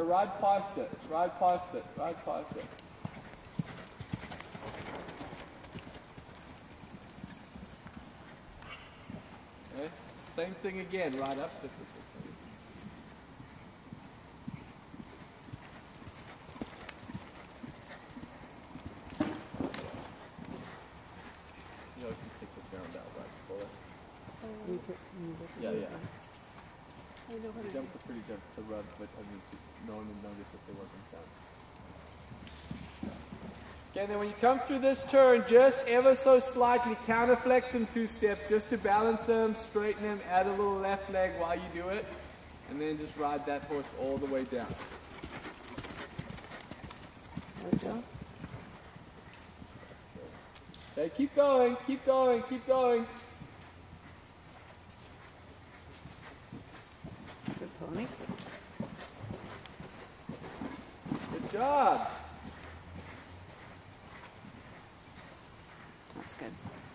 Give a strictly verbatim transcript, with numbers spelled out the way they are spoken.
No, ride past it. Ride past it. Ride past it. Okay. Same thing again. Ride up. You know, you can take the sound out right before it. Yeah, yeah. I know what The it jump is. was pretty jump to run, but I mean, no one would notice if there wasn't sound. Okay, then when you come through this turn, just ever so slightly counterflex them two steps just to balance them, straighten them, add a little left leg while you do it, and then just ride that horse all the way down. There we go. Okay, keep going, keep going, keep going. Good pony. Good job. That's good.